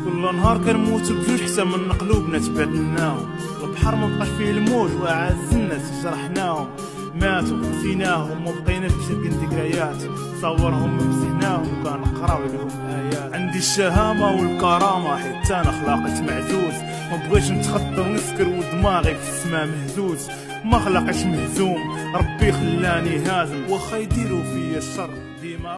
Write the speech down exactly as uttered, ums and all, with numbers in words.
كل نهار كنموتو بجوج حتى من قلوبنا تبادلناهم. البحر ما بقاش فيه الموج واعز الناس جرحناهم، ماتوا نسيناهم وبقينا بشكل ذكريات، صورهم مسحناهم كنقراو لهم ايات. عندي الشهامه والكرامه حيت انا خلاقت معزوز، ما بغيتش نتخطى ونسكر ودماغي في السما مهزوز. ما خلقتش مهزوم، ربي خلاني هازم واخا يديروا فيا الشر